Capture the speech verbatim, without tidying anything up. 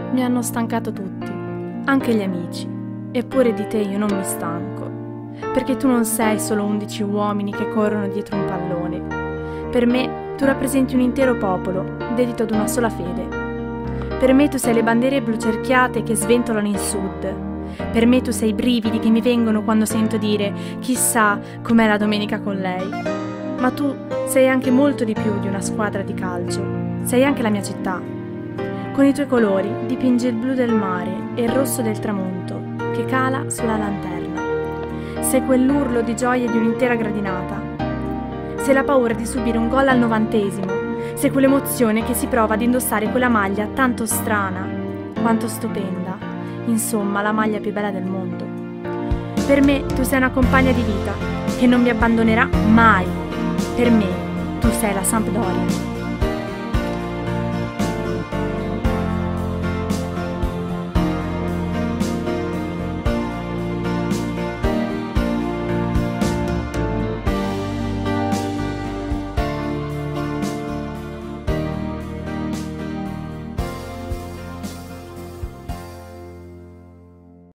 Mi hanno stancato tutti, anche gli amici, eppure di te io non mi stanco, perché tu non sei solo undici uomini che corrono dietro un pallone. Per me tu rappresenti un intero popolo, dedito ad una sola fede. Per me tu sei le bandiere blu cerchiate che sventolano in sud. Per me tu sei i brividi che mi vengono quando sento dire chissà com'è la domenica con lei. Ma tu sei anche molto di più di una squadra di calcio, sei anche la mia città. Con i tuoi colori dipingi il blu del mare e il rosso del tramonto che cala sulla lanterna. Sei quell'urlo di gioia di un'intera gradinata. Sei la paura di subire un gol al novantesimo. Sei quell'emozione che si prova ad indossare quella maglia tanto strana, quanto stupenda. Insomma, la maglia più bella del mondo. Per me tu sei una compagna di vita che non mi abbandonerà mai. Per me tu sei la Sampdoria.